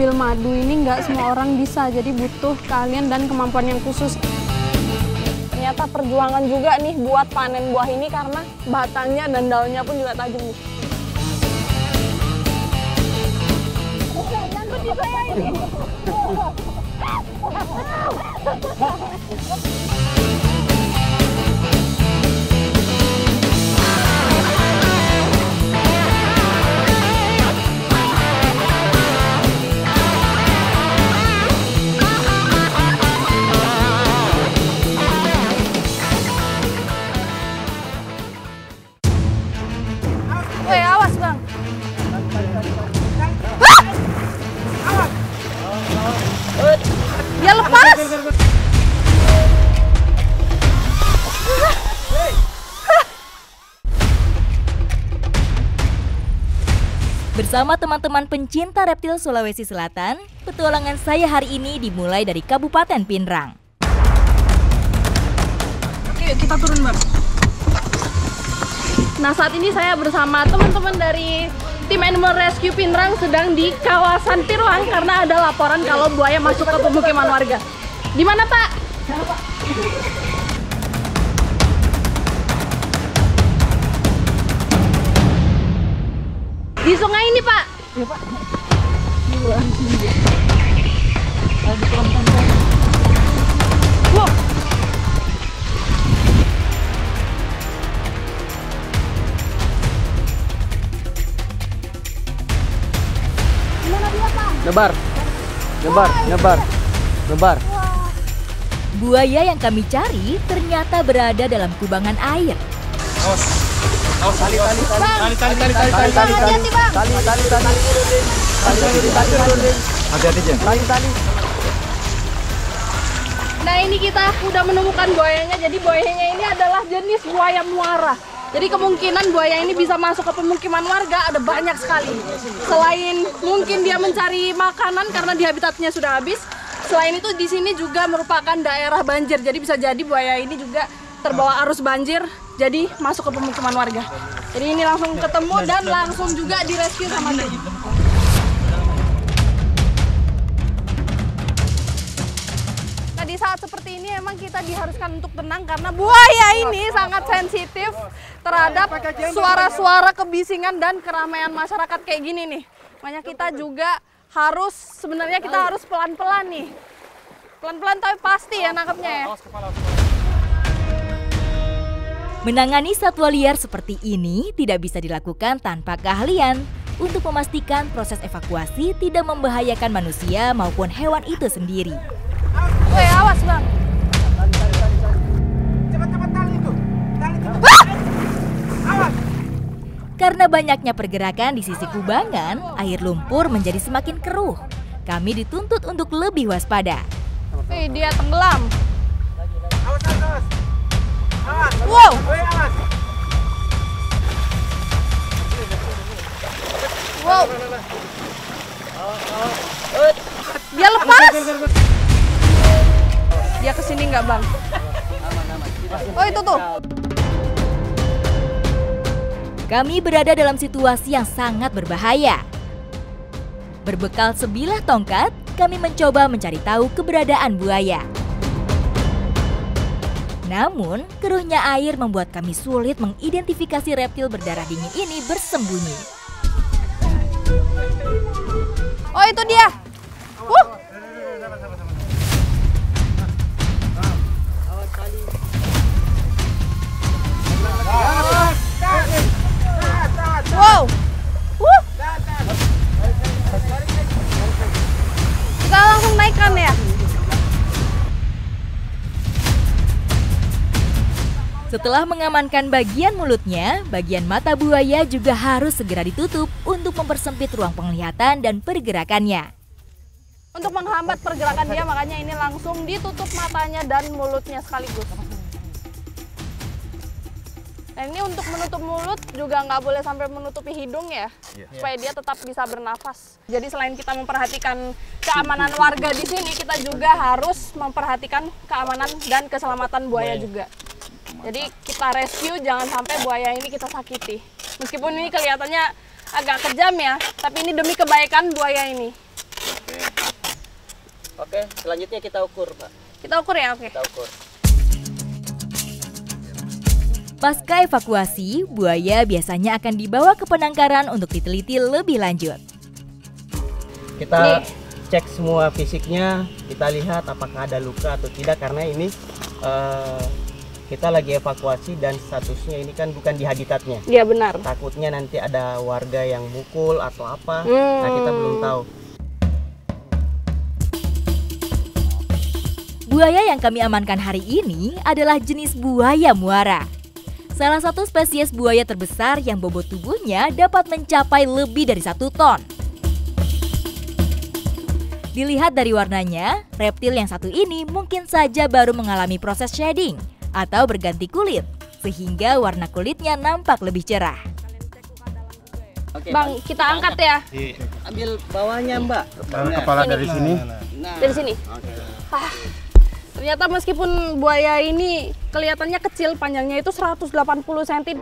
ngambil madu ini nggak semua orang bisa, jadi butuh keahlian dan kemampuan yang khusus. Ternyata perjuangan juga nih buat panen buah ini karena batangnya dan daunnya pun juga tajam nih. Weh, awas bang. Dia lepas. Bersama teman-teman pencinta reptil Sulawesi Selatan, petualangan saya hari ini dimulai dari Kabupaten Pinrang. Oke, kita turun bang. Nah, saat ini saya bersama teman-teman dari tim Animal Rescue Pinrang sedang di kawasan Pinrang karena ada laporan kalau buaya masuk ke pemukiman warga. Di mana, Pak? Di sungai ini, Pak. Iya, Pak. Wow. Nyebar. Buaya yang kami cari ternyata berada dalam kubangan air. Tali. Nah, ini kita udah menemukan buayanya. Jadi buayanya ini adalah jenis buaya muara. Jadi kemungkinan buaya ini bisa masuk ke pemukiman warga ada banyak sekali. Selain mungkin dia mencari makanan karena di habitatnya sudah habis, selain itu di sini juga merupakan daerah banjir. Jadi bisa jadi buaya ini juga terbawa arus banjir, jadi masuk ke pemukiman warga. Jadi ini langsung ketemu dan langsung juga direscue sama tim. Nah, di saat seperti ini emang kita diharuskan untuk tenang karena buaya ini sangat sensitif terhadap suara-suara kebisingan dan keramaian masyarakat kayak gini nih. Makanya kita juga harus, sebenarnya kita harus pelan-pelan nih. Pelan-pelan tapi pasti ya nangkepnya ya. Menangani satwa liar seperti ini tidak bisa dilakukan tanpa keahlian untuk memastikan proses evakuasi tidak membahayakan manusia maupun hewan itu sendiri. Weh, awas bang. Cepat tali itu. Awas. Karena banyaknya pergerakan di sisi kubangan, air lumpur menjadi semakin keruh. Kami dituntut untuk lebih waspada. Wih, dia tenggelam. Awas. Wow. Wow. Dia lepas. Dia kesini nggak bang? Oh, itu tuh. Kami berada dalam situasi yang sangat berbahaya. Berbekal sebilah tongkat, kami mencoba mencari tahu keberadaan buaya. Namun, keruhnya air membuat kami sulit mengidentifikasi reptil berdarah dingin ini bersembunyi. Oh, itu dia. Wow. Kita langsung naikkan ya. Setelah mengamankan bagian mulutnya, bagian mata buaya juga harus segera ditutup untuk mempersempit ruang penglihatan dan pergerakannya. Untuk menghambat pergerakan dia, makanya ini langsung ditutup matanya dan mulutnya sekaligus. Dan ini untuk menutup mulut juga nggak boleh sampai menutupi hidung ya, supaya dia tetap bisa bernafas. Jadi selain kita memperhatikan keamanan warga di sini, kita juga harus memperhatikan keamanan dan keselamatan buaya juga. Jadi kita rescue, jangan sampai buaya ini kita sakiti. Meskipun ini kelihatannya agak kejam ya, tapi ini demi kebaikan buaya ini. Oke, selanjutnya kita ukur, Pak. Kita ukur ya, oke. Kita ukur. Pasca evakuasi, buaya biasanya akan dibawa ke penangkaran untuk diteliti lebih lanjut. Kita cek semua fisiknya, kita lihat apakah ada luka atau tidak, karena ini kita lagi evakuasi dan statusnya ini kan bukan di habitatnya. Iya benar. Takutnya nanti ada warga yang mukul atau apa, nah kita belum tahu. Buaya yang kami amankan hari ini adalah jenis buaya muara. Salah satu spesies buaya terbesar yang bobot tubuhnya dapat mencapai lebih dari 1 ton. Dilihat dari warnanya, reptil yang satu ini mungkin saja baru mengalami proses shedding atau berganti kulit, sehingga warna kulitnya nampak lebih cerah. Oke, Bang, kita angkat ya. ambil bawahnya, Mbak. Kepala dari sini. Dari sini. Ah, ternyata meskipun buaya ini kelihatannya kecil, panjangnya itu 180 cm.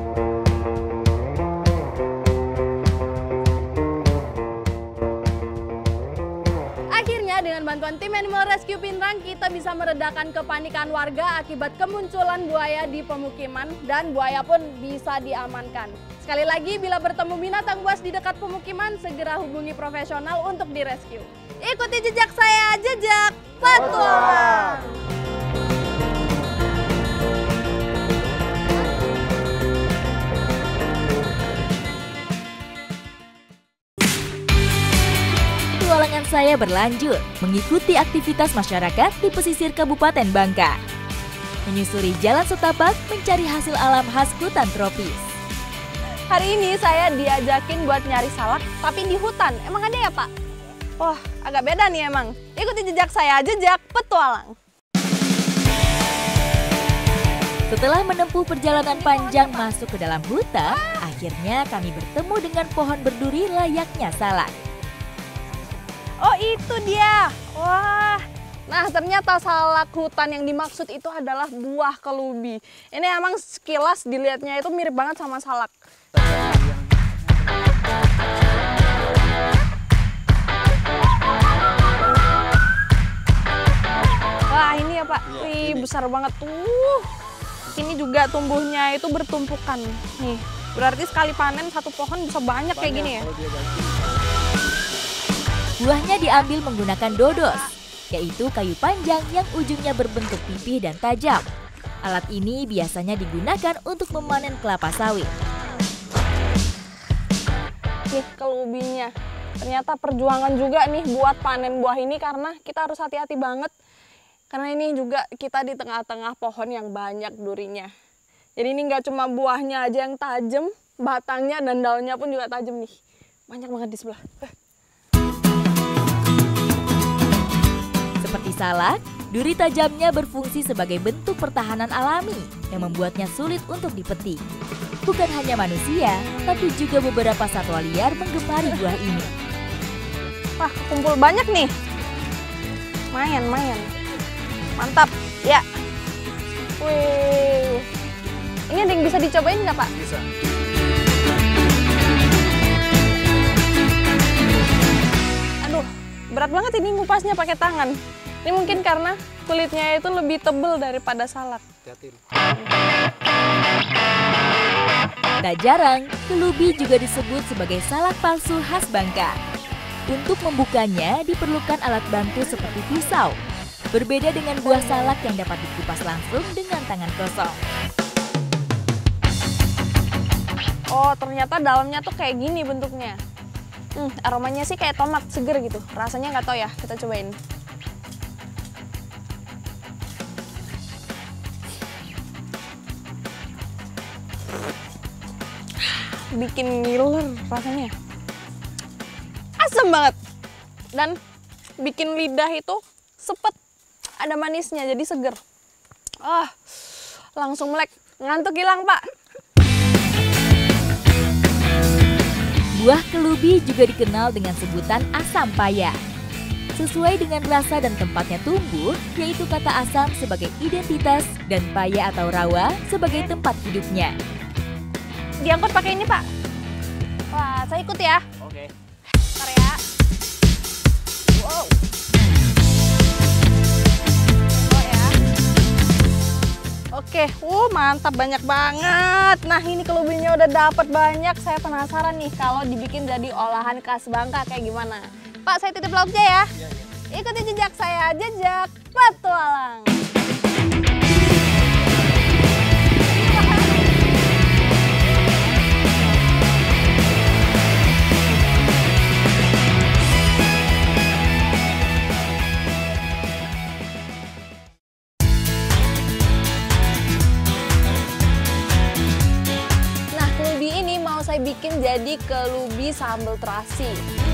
Akhirnya dengan bantuan tim Animal Rescue Pinrang, kita bisa meredakan kepanikan warga akibat kemunculan buaya di pemukiman, dan buaya pun bisa diamankan. Sekali lagi, bila bertemu binatang buas di dekat pemukiman, segera hubungi profesional untuk direscue. Ikuti jejak saya, jejak petualang. Petualangan saya berlanjut mengikuti aktivitas masyarakat di pesisir Kabupaten Bangka. Menyusuri jalan setapak mencari hasil alam khas hutan tropis. Hari ini saya diajakin buat nyari salak, tapi di hutan. Emang ada ya, Pak? Wah, agak beda nih emang. Ikuti jejak saya, jejak petualang. Setelah menempuh perjalanan panjang masuk ke dalam hutan, akhirnya kami bertemu dengan pohon berduri layaknya salak. Oh, itu dia. Wah. Nah, ternyata salak hutan yang dimaksud itu adalah buah kelubi. Ini emang sekilas dilihatnya itu mirip banget sama salak. Wah, ini ya, Pak. Wih, besar banget tuh. Ini juga tumbuhnya itu bertumpukan. Nih, berarti sekali panen satu pohon bisa banyak kayak gini ya. Buahnya diambil menggunakan dodos, yaitu kayu panjang yang ujungnya berbentuk pipih dan tajam. Alat ini biasanya digunakan untuk memanen kelapa sawit. Nih kelubinya. Ternyata perjuangan juga nih buat panen buah ini, karena kita harus hati-hati banget. Karena ini juga kita di tengah-tengah pohon yang banyak durinya. Jadi ini nggak cuma buahnya aja yang tajam, batangnya dan daunnya pun juga tajam nih. Banyak banget di sebelah. Seperti salak, duri tajamnya berfungsi sebagai bentuk pertahanan alami yang membuatnya sulit untuk dipetik. Bukan hanya manusia, tapi juga beberapa satwa liar menggemari buah ini. Wah, kumpul banyak nih. Mayan. Mantap, ya. Wih. Ini ada yang bisa dicobain nggak, Pak? Bisa. Aduh, berat banget ini ngupasnya pakai tangan. Ini mungkin karena kulitnya itu lebih tebal daripada salak. Tak jarang, kelubi juga disebut sebagai salak palsu khas Bangka. Untuk membukanya diperlukan alat bantu seperti pisau. Berbeda dengan buah salak yang dapat dikupas langsung dengan tangan kosong. Oh, ternyata dalamnya tuh kayak gini bentuknya. Aromanya sih kayak tomat seger gitu. Rasanya nggak tahu ya, kita cobain. Bikin ngiler rasanya. Asam banget. Dan bikin lidah itu sepet. Ada manisnya jadi seger. Langsung melek. Ngantuk hilang, Pak. Buah kelubi juga dikenal dengan sebutan asam paya. Sesuai dengan rasa dan tempatnya tumbuh, yaitu kata asam sebagai identitas dan paya atau rawa sebagai tempat hidupnya. Diangkut pakai ini, Pak. Wah, saya ikut ya. Oke. Bentar ya. Wow. Oke, mantap, banyak banget. Nah, ini kelubinya udah dapat banyak. Saya penasaran nih kalau dibikin jadi olahan khas Bangka kayak gimana. Pak, saya titip lauknya ya. Ikuti jejak saya, jejak petualang. Saya bikin jadi kelubi sambal terasi.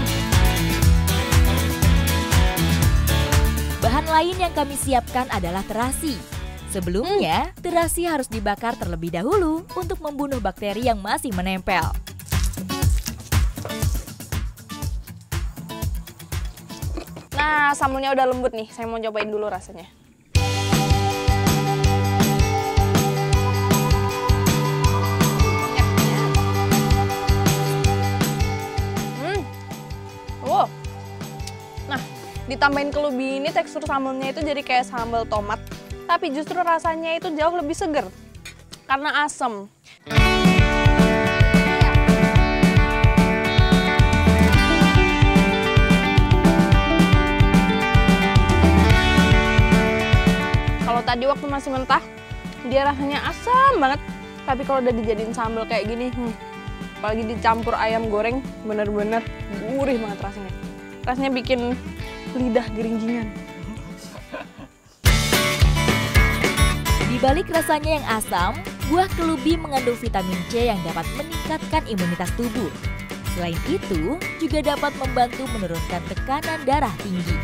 Bahan lain yang kami siapkan adalah terasi. Sebelumnya, terasi harus dibakar terlebih dahulu untuk membunuh bakteri yang masih menempel. Nah, sambelnya udah lembut nih. Saya mau cobain dulu rasanya. Nah, ditambahin kelubi ini tekstur sambelnya itu jadi kayak sambal tomat, tapi justru rasanya itu jauh lebih seger karena asem. Kalau tadi waktu masih mentah, dia rasanya asam banget, tapi kalau udah dijadiin sambal kayak gini, apalagi dicampur ayam goreng, bener-bener gurih banget rasanya. Rasanya bikin lidah geringgingan. Di balik rasanya yang asam, buah kelubi mengandung vitamin C yang dapat meningkatkan imunitas tubuh. Selain itu, juga dapat membantu menurunkan tekanan darah tinggi.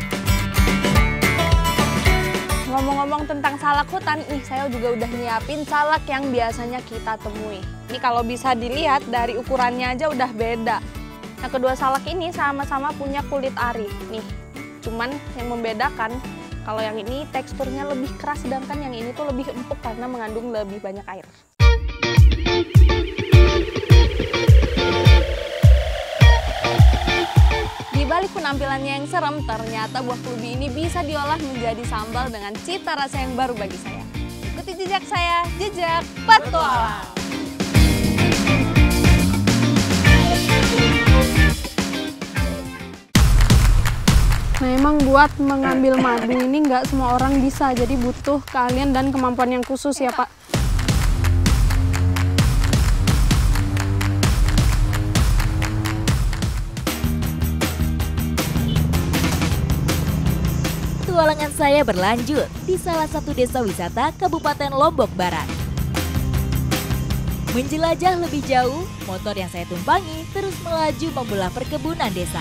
Ngomong-ngomong tentang salak hutan, nih saya juga udah nyiapin salak yang biasanya kita temui. Ini kalau bisa dilihat dari ukurannya aja udah beda. Nah, kedua salak ini sama-sama punya kulit ari. Nih, cuman yang membedakan kalau yang ini teksturnya lebih keras, sedangkan yang ini tuh lebih empuk karena mengandung lebih banyak air. Di balik penampilannya yang serem, ternyata buah kelubi ini bisa diolah menjadi sambal dengan cita rasa yang baru bagi saya. Ikuti jejak saya, jejak petualang. Nah, emang buat mengambil madu ini nggak semua orang bisa, jadi butuh keahlian dan kemampuan yang khusus ya, Pak. Petualangan saya berlanjut di salah satu desa wisata Kabupaten Lombok Barat. Menjelajah lebih jauh, motor yang saya tumpangi terus melaju membelah perkebunan desa.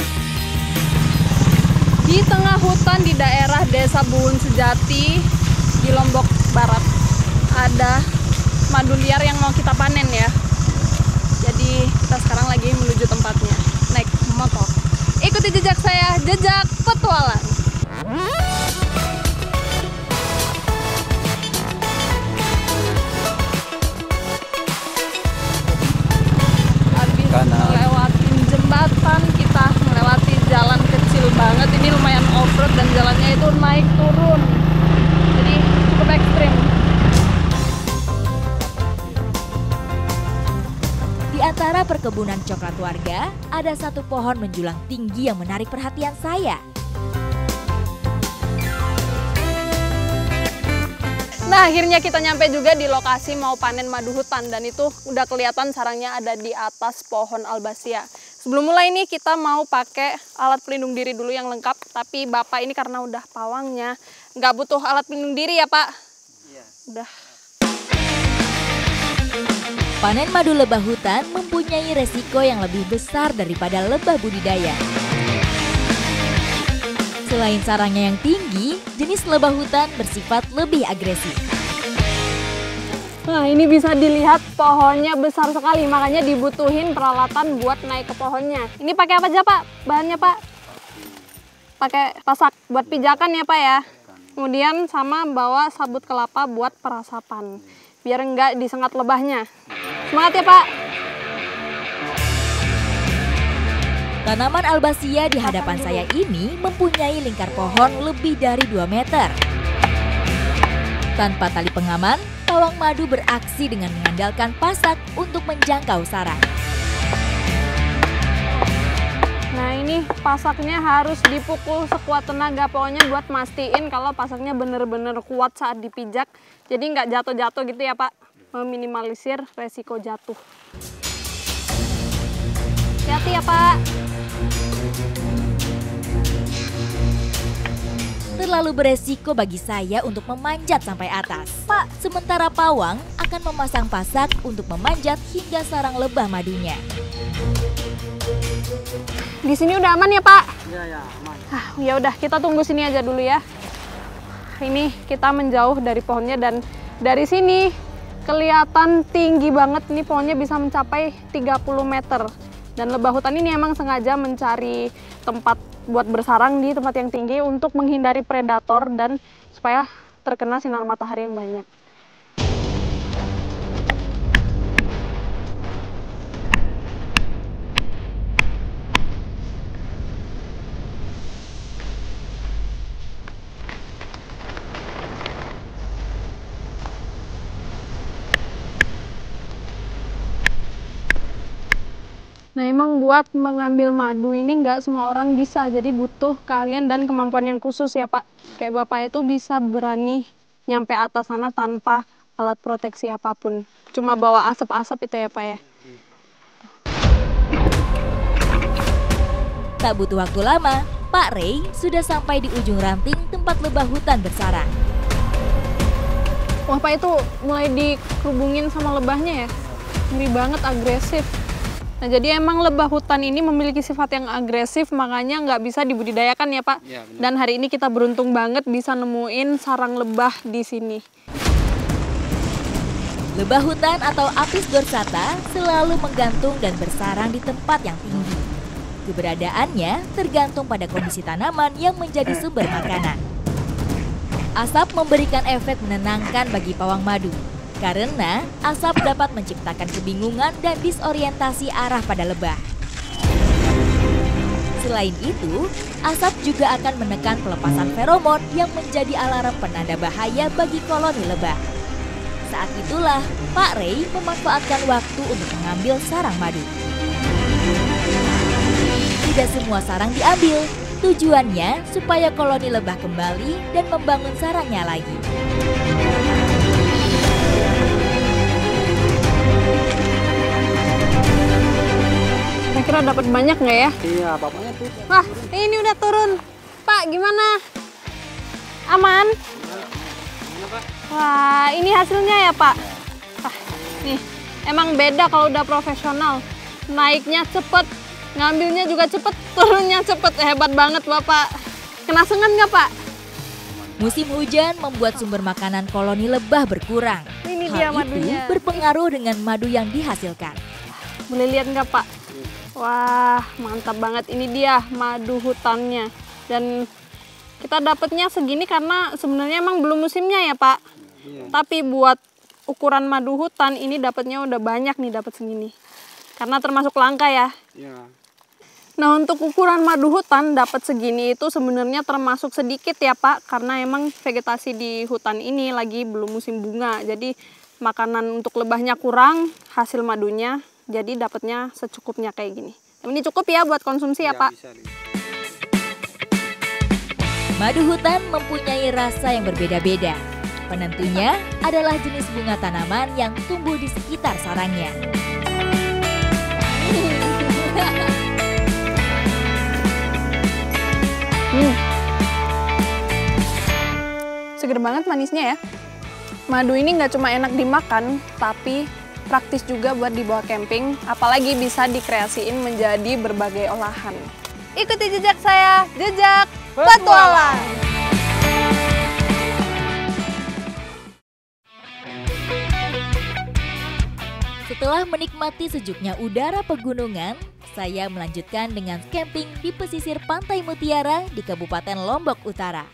Di tengah hutan di daerah Desa Buun Sejati di Lombok Barat ada madu liar yang mau kita panen ya. Jadi kita sekarang lagi menuju tempatnya naik motor. Ikuti jejak saya, jejak petualang. Habis melewatin jembatan, kita melewati jalan kecil banget. Ini lumayan off-road dan jalannya itu naik turun. Jadi cukup ekstrim. Di antara perkebunan coklat warga, ada satu pohon menjulang tinggi yang menarik perhatian saya. Nah, akhirnya kita nyampe juga di lokasi mau panen madu hutan, dan itu udah kelihatan sarangnya ada di atas pohon albasia. Sebelum mulai ini kita mau pakai alat pelindung diri dulu yang lengkap, tapi Bapak ini karena udah pawangnya nggak butuh alat pelindung diri ya, Pak? Iya. Udah. Panen madu lebah hutan mempunyai resiko yang lebih besar daripada lebah budidaya. Selain sarangnya yang tinggi, jenis lebah hutan bersifat lebih agresif. Nah, ini bisa dilihat pohonnya besar sekali, makanya dibutuhin peralatan buat naik ke pohonnya. Ini pakai apa aja, Pak? Bahannya, Pak? Pakai pasak buat pijakan ya, Pak ya? Kemudian sama bawa sabut kelapa buat perasapan, biar enggak disengat lebahnya. Semangat ya, Pak! Tanaman albasia di hadapan saya ini mempunyai lingkar pohon lebih dari 2 meter. Tanpa tali pengaman, pawang madu beraksi dengan mengandalkan pasak untuk menjangkau sarang. Nah ini pasaknya harus dipukul sekuat tenaga, pokoknya buat mastiin kalau pasaknya bener-bener kuat saat dipijak. Jadi nggak jatuh-jatuh gitu ya Pak, meminimalisir resiko jatuh. Hati-hati ya Pak. Terlalu beresiko bagi saya untuk memanjat sampai atas. Pak, sementara pawang akan memasang pasak untuk memanjat hingga sarang lebah madunya. Di sini udah aman ya Pak? Ya, aman. Ya udah, kita tunggu sini aja dulu ya. Ini kita menjauh dari pohonnya dan dari sini kelihatan tinggi banget. Ini pohonnya bisa mencapai 30 meter. Dan lebah hutan ini emang sengaja mencari tempat buat bersarang di tempat yang tinggi untuk menghindari predator dan supaya terkena sinar matahari yang banyak. Nah emang buat mengambil madu ini nggak semua orang bisa, jadi butuh keahlian dan kemampuan yang khusus ya Pak. Kayak Bapak itu bisa berani nyampe atas sana tanpa alat proteksi apapun. Cuma bawa asap-asap itu ya Pak ya. Tak butuh waktu lama, Pak Ray sudah sampai di ujung ranting tempat lebah hutan bersarang. Wah Pak, itu mulai dikerubungin sama lebahnya ya. Ngeri banget, agresif. Nah jadi emang lebah hutan ini memiliki sifat yang agresif, makanya nggak bisa dibudidayakan ya Pak. Ya, benar. Dan hari ini kita beruntung banget bisa nemuin sarang lebah di sini. Lebah hutan atau Apis dorsata selalu menggantung dan bersarang di tempat yang tinggi. Keberadaannya tergantung pada kondisi tanaman yang menjadi sumber makanan. Asap memberikan efek menenangkan bagi pawang madu. Karena asap dapat menciptakan kebingungan dan disorientasi arah pada lebah. Selain itu, asap juga akan menekan pelepasan feromon yang menjadi alarm penanda bahaya bagi koloni lebah. Saat itulah, Pak Ray memanfaatkan waktu untuk mengambil sarang madu. Tidak semua sarang diambil, tujuannya supaya koloni lebah kembali dan membangun sarangnya lagi. Kira-kira dapat banyak nggak ya? Iya, bapaknya tuh. Wah, ini udah turun. Pak, gimana? Aman? Wah, ini hasilnya ya Pak? Wah, nih, emang beda kalau udah profesional. Naiknya cepet, ngambilnya juga cepet, turunnya cepet. Hebat banget Bapak. Kena sengat nggak Pak? Musim hujan membuat sumber makanan koloni lebah berkurang. Ini dia Hal itu madunya. berpengaruh dengan madu yang dihasilkan. Boleh lihat nggak Pak? Wah, mantap banget. Ini dia madu hutannya. Dan kita dapatnya segini karena sebenarnya emang belum musimnya ya Pak. Iya. Tapi buat ukuran madu hutan ini dapatnya udah banyak nih, dapat segini. Karena termasuk langka ya. Iya. Nah untuk ukuran madu hutan dapat segini itu sebenarnya termasuk sedikit ya Pak. Karena emang vegetasi di hutan ini lagi belum musim bunga. Jadi makanan untuk lebahnya kurang, hasil madunya jadi dapatnya secukupnya kayak gini. Ini cukup ya buat konsumsi ya Pak. Bisa, Madu hutan mempunyai rasa yang berbeda-beda. Penentunya adalah jenis bunga tanaman yang tumbuh di sekitar sarangnya. Seger banget manisnya ya. Madu ini nggak cuma enak dimakan, tapi praktis juga buat dibawa camping, apalagi bisa dikreasiin menjadi berbagai olahan. Ikuti jejak saya, jejak petualang. Setelah menikmati sejuknya udara pegunungan, saya melanjutkan dengan camping di pesisir Pantai Mutiara di Kabupaten Lombok Utara.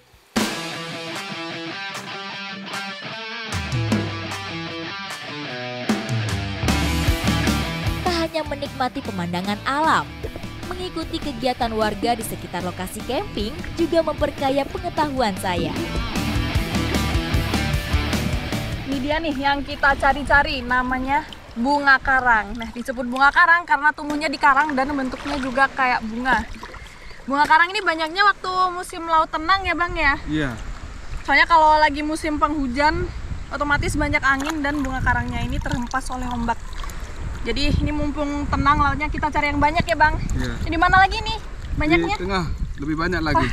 Hanya menikmati pemandangan alam, mengikuti kegiatan warga di sekitar lokasi camping juga memperkaya pengetahuan saya. Ini dia nih yang kita cari-cari, namanya bunga karang. Nah, disebut bunga karang karena tumbuhnya di karang dan bentuknya juga kayak bunga. Bunga karang ini banyaknya waktu musim laut tenang ya Bang ya? Iya. Soalnya kalau lagi musim penghujan, otomatis banyak angin dan bunga karangnya ini terhempas oleh ombak. Jadi ini mumpung tenang lautnya, kita cari yang banyak ya Bang? Iya. Ini di mana lagi nih banyaknya? Di tengah, lebih banyak lagi.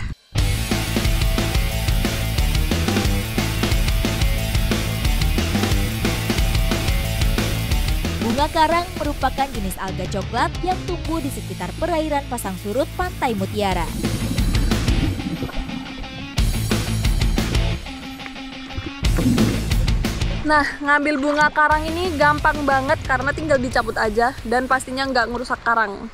Bunga karang merupakan jenis alga coklat yang tumbuh di sekitar perairan pasang surut Pantai Mutiara. Nah, ngambil bunga karang ini gampang banget karena tinggal dicabut aja dan pastinya nggak ngerusak karang.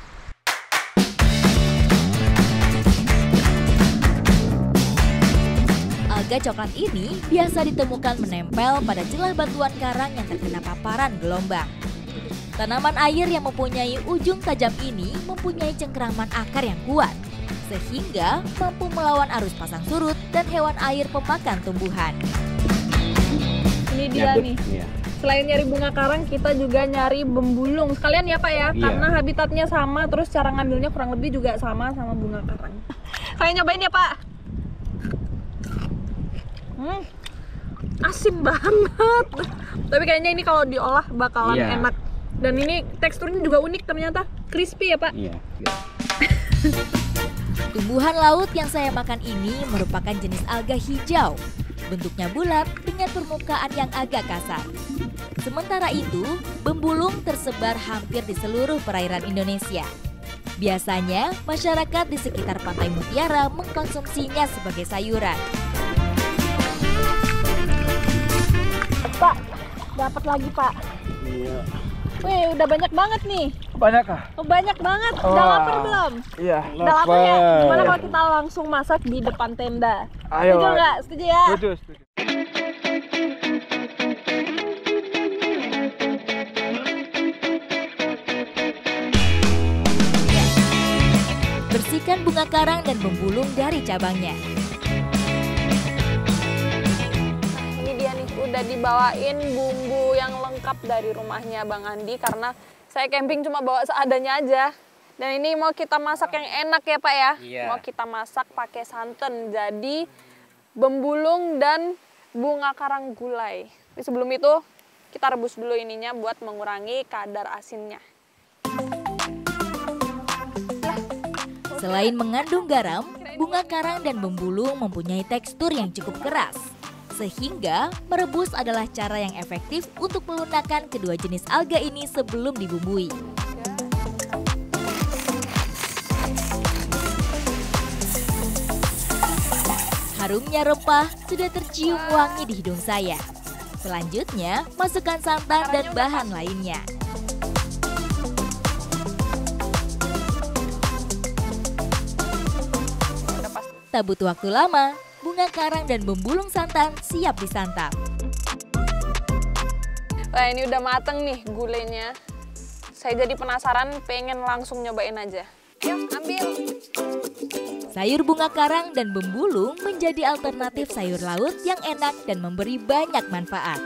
Alga coklat ini biasa ditemukan menempel pada celah batuan karang yang terkena paparan gelombang. Tanaman air yang mempunyai ujung tajam ini mempunyai cengkeraman akar yang kuat, sehingga mampu melawan arus pasang surut dan hewan air pemakan tumbuhan. Ini dia nih. Iya. Selain nyari bunga karang, kita juga nyari bembulung. Sekalian ya Pak ya, Iya. karena habitatnya sama, terus cara ngambilnya kurang lebih juga sama bunga karang. Saya nyobain ya Pak. Asin banget. Tapi kayaknya ini kalau diolah bakalan Iya. enak. Dan ini teksturnya juga unik ternyata, crispy ya Pak. Iya. Tumbuhan laut yang saya makan ini merupakan jenis alga hijau. Bentuknya bulat dengan permukaan yang agak kasar. Sementara itu, bembulung tersebar hampir di seluruh perairan Indonesia. Biasanya, masyarakat di sekitar Pantai Mutiara mengkonsumsinya sebagai sayuran. Pak, dapat lagi Pak. Iya. Wih, udah banyak banget nih. Banyak kah? Oh, banyak banget. Udah lapar belum? Iya. Udah lapar ya? Gimana kalau kita langsung masak di depan tenda? Ayo. Setuju nggak? Setuju ya? Setuju, setuju. Bersihkan bunga karang dan bembulung dari cabangnya. Ini dia nih, udah dibawain bumbu yang lengkap dari rumahnya Bang Andi karena saya camping cuma bawa seadanya aja. Dan ini mau kita masak yang enak ya Pak ya? Iya. Mau kita masak pakai santan. Jadi bembulung dan bunga karang gulai. Tapi sebelum itu kita rebus dulu ininya buat mengurangi kadar asinnya. Selain mengandung garam, bunga karang dan bembulung mempunyai tekstur yang cukup keras. Sehingga merebus adalah cara yang efektif untuk melunakkan kedua jenis alga ini sebelum dibumbui. Harumnya rempah sudah tercium wangi di hidung saya. Selanjutnya, masukkan santan dan bahan lainnya. Tak butuh waktu lama, bunga karang dan bembulung santan siap disantap. Wah, ini udah mateng nih gulainya. Saya jadi penasaran, pengen langsung nyobain aja. Yuk, ambil. Sayur bunga karang dan bembulung menjadi alternatif sayur laut yang enak dan memberi banyak manfaat.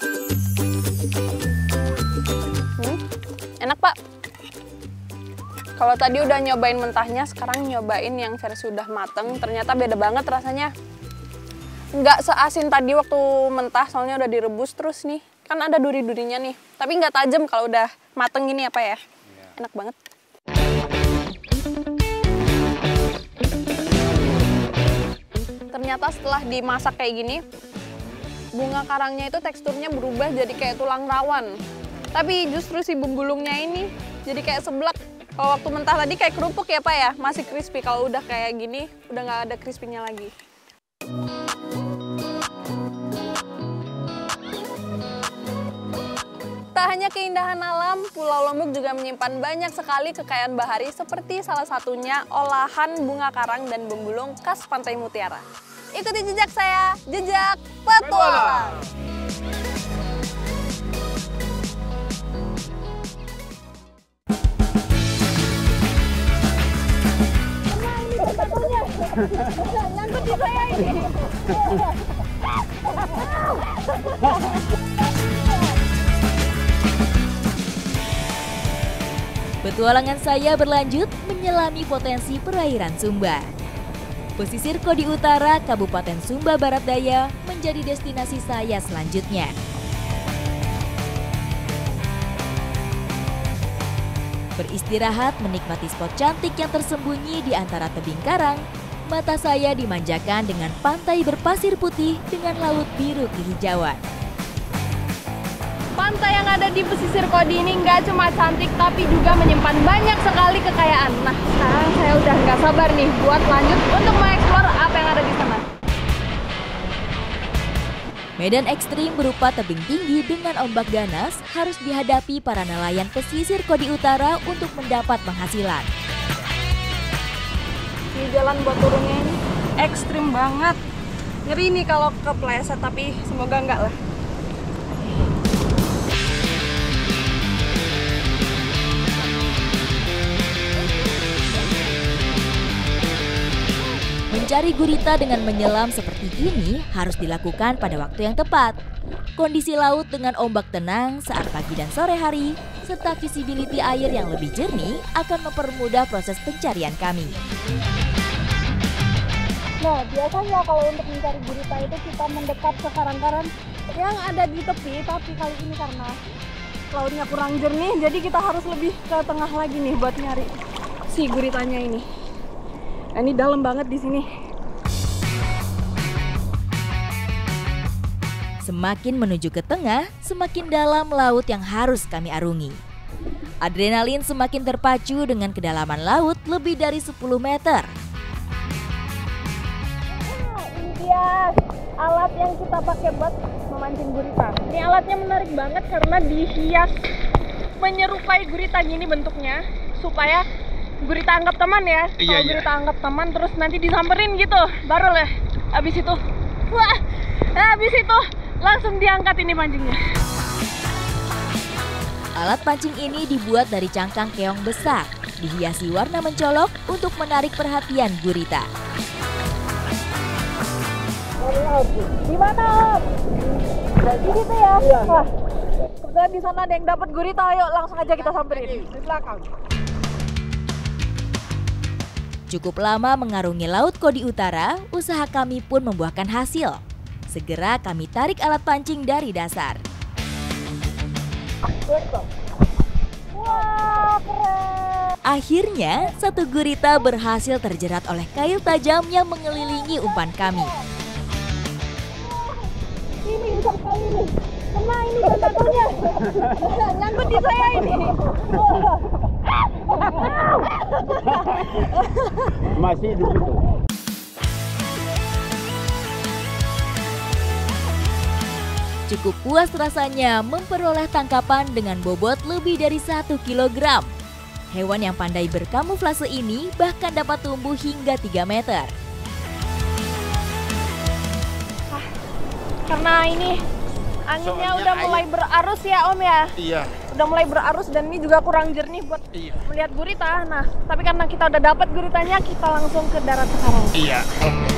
Enak Pak. Kalau tadi udah nyobain mentahnya, sekarang nyobain yang versi udah mateng. Ternyata beda banget rasanya. Nggak seasin tadi waktu mentah, soalnya udah direbus terus nih. Kan ada duri-durinya nih. Tapi nggak tajam kalau udah mateng gini apa ya? Enak banget. Ternyata setelah dimasak kayak gini, bunga karangnya itu teksturnya berubah jadi kayak tulang rawan. Tapi justru si bembulungnya ini jadi kayak seblak. Kalau waktu mentah tadi kayak kerupuk ya Pak ya, masih crispy. Kalau udah kayak gini, udah nggak ada crispy-nya lagi. Tak hanya keindahan alam, Pulau Lombok juga menyimpan banyak sekali kekayaan bahari seperti salah satunya olahan bunga karang dan bembulung khas Pantai Mutiara. Ikuti jejak saya, jejak petualang. Nyangkut di saya ini. Petualangan saya berlanjut menyelami potensi perairan Sumba. Pesisir Kodi Utara, Kabupaten Sumba Barat Daya menjadi destinasi saya selanjutnya. Beristirahat menikmati spot cantik yang tersembunyi di antara tebing karang, mata saya dimanjakan dengan pantai berpasir putih dengan laut biru kehijauan. Pantai yang ada di pesisir Kodi ini nggak cuma cantik, tapi juga menyimpan banyak sekali kekayaan. Nah, sekarang saya udah nggak sabar nih buat lanjut untuk mengeksplor apa yang ada di sana. Medan ekstrim berupa tebing tinggi dengan ombak ganas harus dihadapi para nelayan pesisir Kodi Utara untuk mendapat penghasilan. Di jalan buat turunnya ini ekstrim banget. Ngeri nih kalau kepleset, tapi semoga enggak lah. Mencari gurita dengan menyelam seperti ini harus dilakukan pada waktu yang tepat. Kondisi laut dengan ombak tenang saat pagi dan sore hari, serta visibility air yang lebih jernih akan mempermudah proses pencarian kami. Nah, biasanya kalau untuk mencari gurita itu kita mendekat ke karang-karang yang ada di tepi, tapi kali ini karena lautnya kurang jernih, jadi kita harus lebih ke tengah lagi nih buat nyari si guritanya ini. Nah, ini dalam banget di sini. Semakin menuju ke tengah, semakin dalam laut yang harus kami arungi. Adrenalin semakin terpacu dengan kedalaman laut lebih dari 10 meter. Ini dia alat yang kita pakai buat memancing gurita. Ini alatnya menarik banget karena dihias menyerupai gurita gini bentuknya, supaya gurita anggap teman ya. Kalau gurita anggap teman terus nanti disamperin gitu, baru lah abis itu langsung diangkat ini pancingnya. Alat pancing ini dibuat dari cangkang keong besar, dihiasi warna mencolok untuk menarik perhatian gurita. Di mana? Di situ ya? Iya. Wah, kebetulan di sana ada yang dapat gurita, ayo langsung aja kita samperin. Di belakang. Cukup lama mengarungi Laut Kodi Utara, usaha kami pun membuahkan hasil. Segera kami tarik alat pancing dari dasar. Wah, keren. Akhirnya, satu gurita berhasil terjerat oleh kail tajam yang mengelilingi umpan kami. Ini besar sekali ini. Kena ini tentakelnya. Nyangkut di saya ini. Masih di situ. Cukup puas rasanya memperoleh tangkapan dengan bobot lebih dari 1 kilogram. Hewan yang pandai berkamuflase ini bahkan dapat tumbuh hingga 3 meter. Karena ini anginnya udah mulai berarus ya Om ya? Iya. Udah mulai berarus dan ini juga kurang jernih buat melihat gurita. Nah, tapi karena kita udah dapat guritanya, kita langsung ke darat sekarang. Iya.